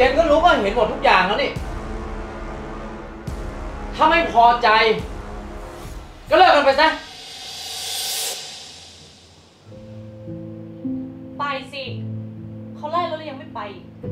จนก็รู้ก็เห็นหมดทุกอย่างแล้วนี่ถ้าไม่พอใจก็เลิกกันไปซะไปสิเขาไล่แล้วยังไม่ไป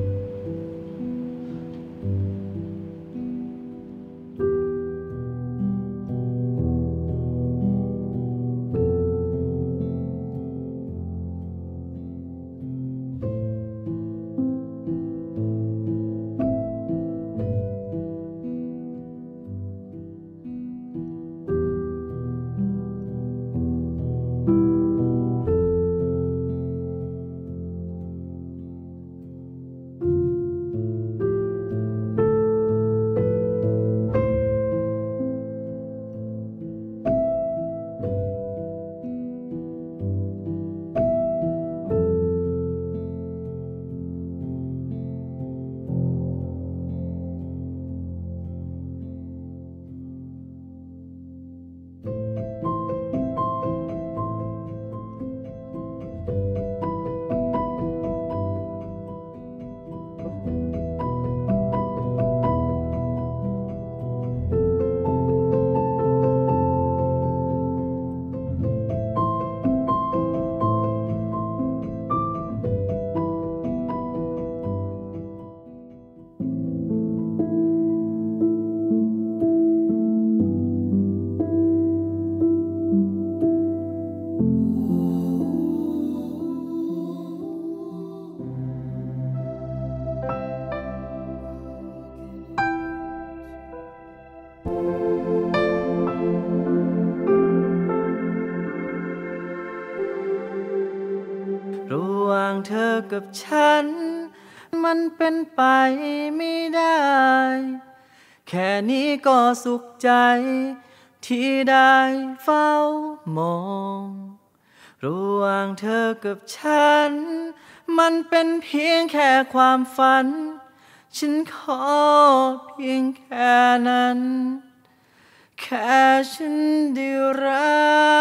ระหว่างเธอกับฉันมันเป็นไปไม่ได้แค่นี้ก็สุขใจที่ได้เฝ้ามองระหว่างเธอกับฉันมันเป็นเพียงแค่ความฝันฉันขอเพียงแค่นั้นแค่ฉันได้รั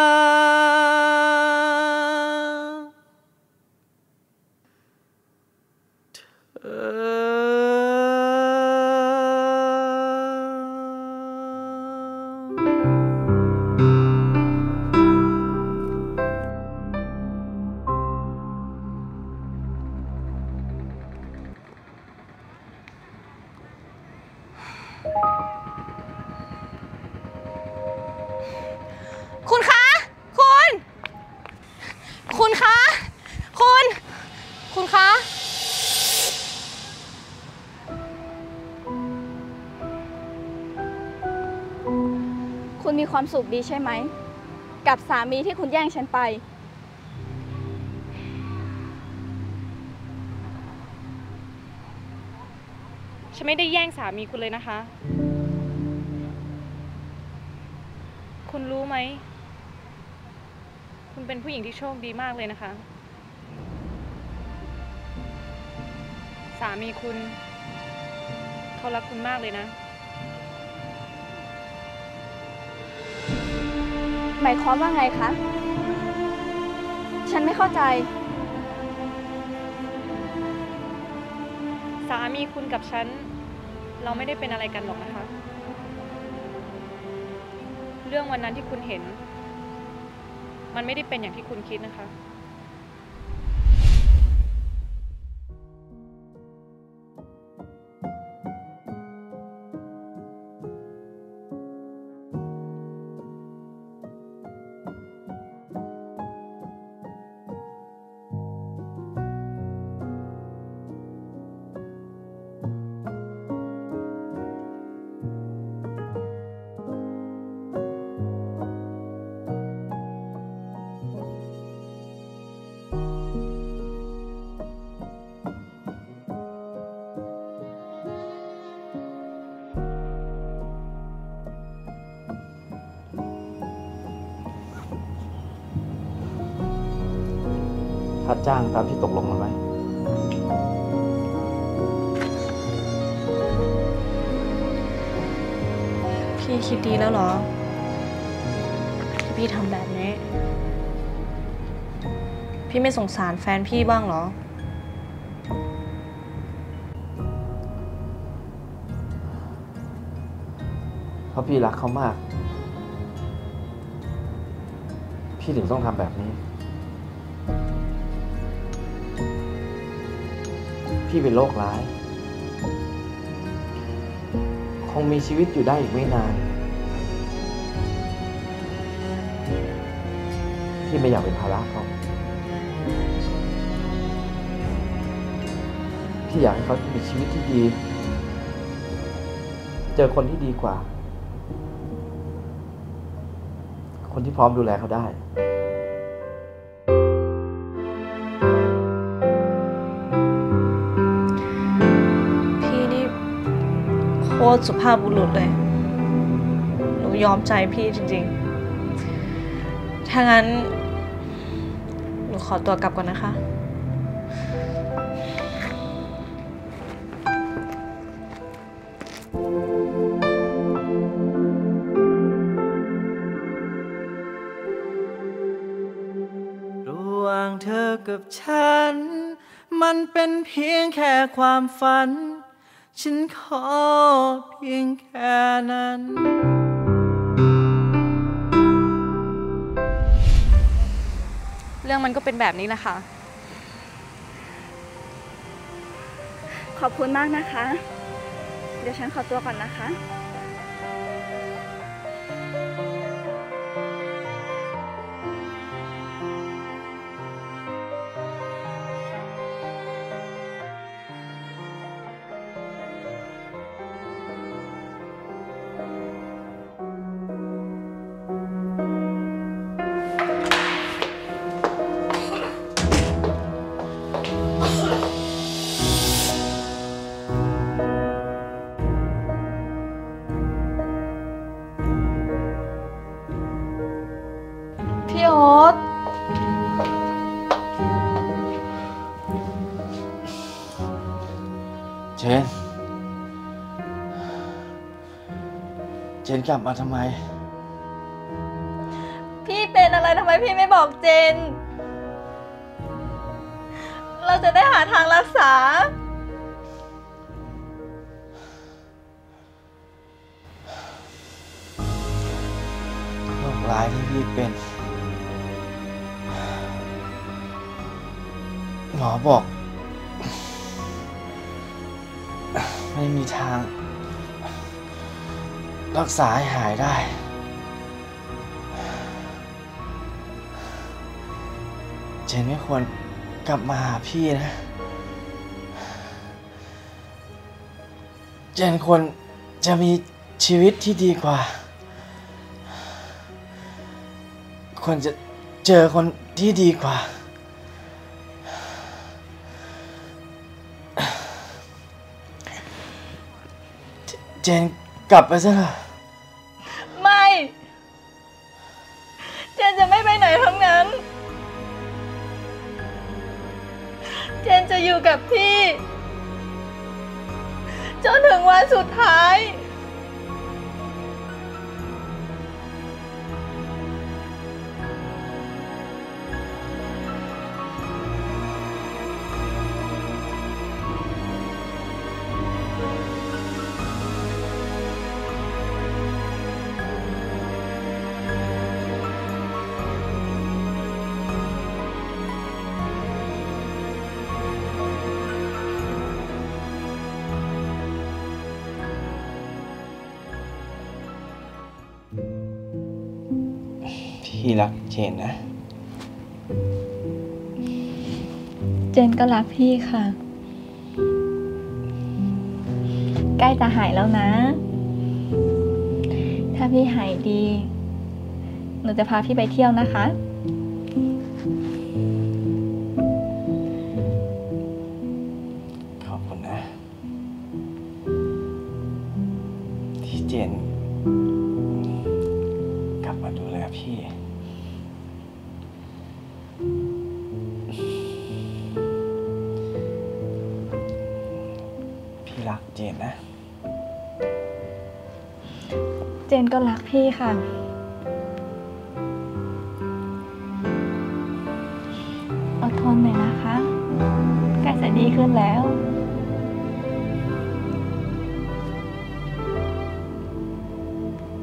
กเธคุณคะคุณคะคุณคะคุณมีความสุขดีใช่ไหมกับสามีที่คุณแย่งฉันไปฉันไม่ได้แย่งสามีคุณเลยนะคะคุณรู้ไหมคุณเป็นผู้หญิงที่โชคดีมากเลยนะคะสามีคุณเขารักคุณมากเลยนะหมายความว่าไงคะฉันไม่เข้าใจสามีคุณกับฉันเราไม่ได้เป็นอะไรกันหรอกนะคะเรื่องวันนั้นที่คุณเห็นมันไม่ได้เป็นอย่างที่คุณคิดนะคะค่าจ้างตามที่ตกลงกันไหมพี่คิดดีแล้วเหรอที่พี่ทำแบบนี้พี่ไม่สงสารแฟนพี่บ้างเหรอราะพี่รักเขามากพี่ถึงต้องทำแบบนี้พี่เป็นโรคร้ายคงมีชีวิตอยู่ได้อีกไม่นานพี่ไม่อยากเป็นภาระเขาพี่อยากให้เขามีชีวิตที่ดีเจอคนที่ดีกว่าคนที่พร้อมดูแลเขาได้พี่นี่โคตรสุภาพบุรุษเลยหนูยอมใจพี่จริงๆถ้างั้นหนูขอตัวกลับก่อนนะคะระหว่างเธอกับฉันมันเป็นเพียงแค่ความฝันฉันขอเพียงแค่นั้นเรื่องมันก็เป็นแบบนี้แหละค่ะขอบคุณมากนะคะ เดี๋ยวฉันขอตัวก่อนนะคะพี่โอ๊ตเจนกลับมาทำไมพี่เป็นอะไรทำไมพี่ไม่บอกเจน เราจะได้หาทางรักษาโรคร้ายที่พี่เป็น หมอบอก ไม่มีทาง รักษาให้หายได้ เจนไม่ควรกลับมาหาพี่นะ เจนควรจะมีชีวิตที่ดีกว่า ควรจะเจอคนที่ดีกว่าเจนกลับไปซะเถอะไม่ เจนจะไม่ไปไหนทั้งนั้น เจนจะอยู่กับพี่ จนถึงวันสุดท้ายพี่รักเจนนะเจนก็รักพี่ค่ะ ใกล้จะหายแล้วนะ ถ้าพี่หายดี หนูจะพาพี่ไปเที่ยวนะคะขอบคุณนะ ที่เจน กลับมาดูแลพี่ พี่รักเจนนะเจนก็รักพี่ค่ะ อดทนหน่อยนะคะ ใกล้จะดีขึ้นแล้วพ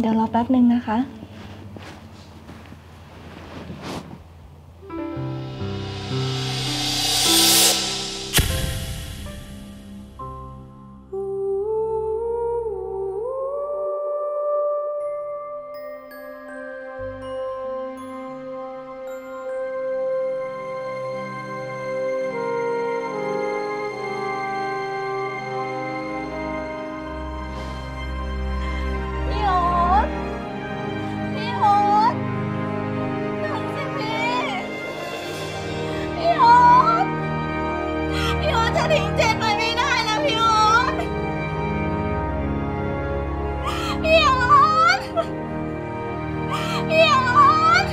เดี๋ยวรอแป๊บนึงนะคะ พี่โอ๊ตพี่โอ๊ตตื่นสิพี่โอ๊ตพี่โอ๊ตจะทิ้งเจนไปไม่ได้นะพี่โอ๊ตพี่โอ๊ตพี่โอ๊ต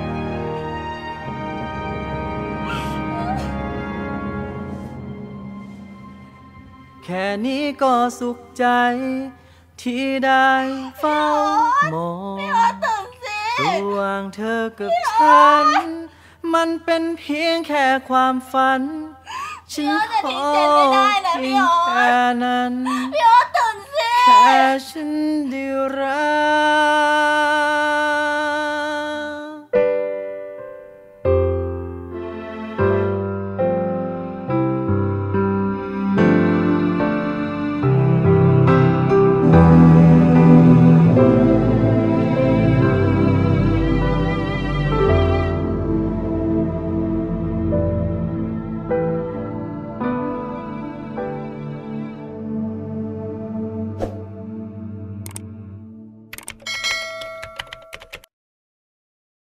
แค่นี้ก็สุขใจ ที่ได้เฝ้ามองระหว่างเธอกับฉัน มันเป็นเพียงแค่ความฝัน ฉันขอเพียงแค่นั้น แค่ฉันได้